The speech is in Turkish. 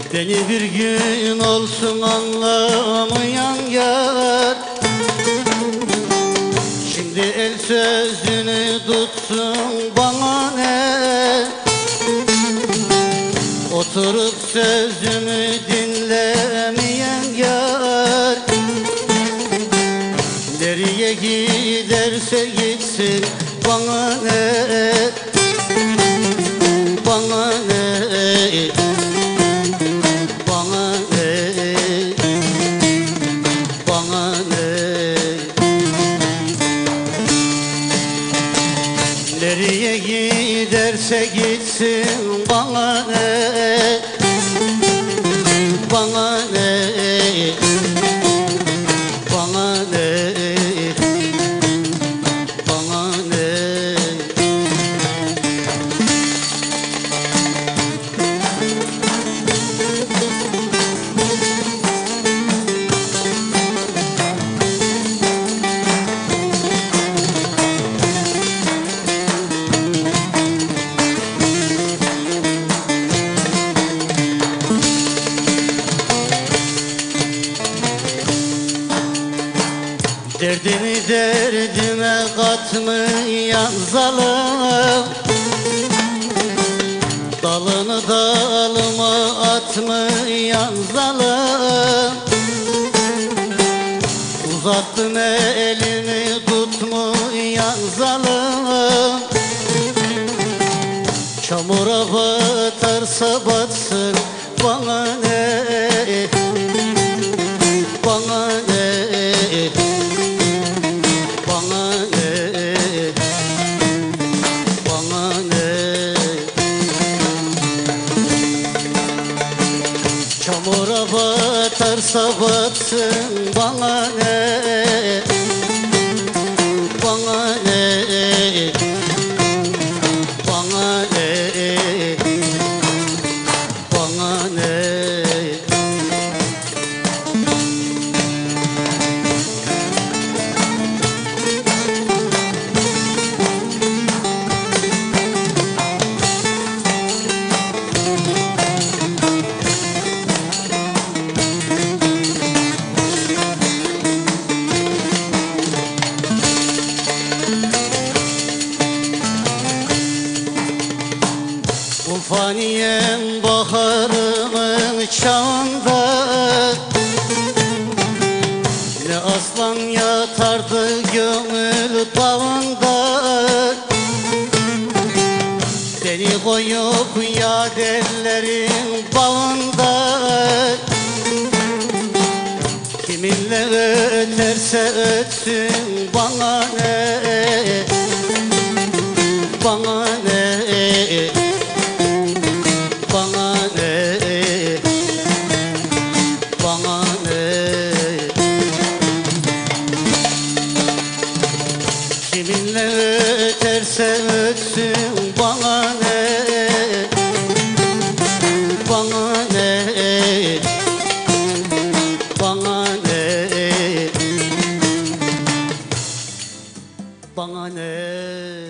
Beni bir gün olsun anlamayan yar, şimdi el sözünü tutsun bana ne? Oturup sözümü dinlemeyen yar, nereye giderse gitsin bana ne? Bana ne? Bana ne? Bana ne? Nereye giderse gitsin bana ne? Bana ne? Bana ne? Bana ne? Derdini derdime katmayan zalim, dalını dalıma atmayan zalim, uzattın elini tutmayan zalim, çamura batarsa batsın bana ne? Bana ne? Bana ne? Bana ne? Çamura batarsa batsın bana ne? Bana ne? Bana ne? Bana ne? Faniyen baharımın çağında, ne aslan yatardı gönül dağında, beni koyup yad ellerin bağında, kiminle öterse ötsün bana ne? Bana ne? Bana ne? Bana ne? Kiminle öterse ötsün bana ne? Bana ne? Bana ne? Bana ne?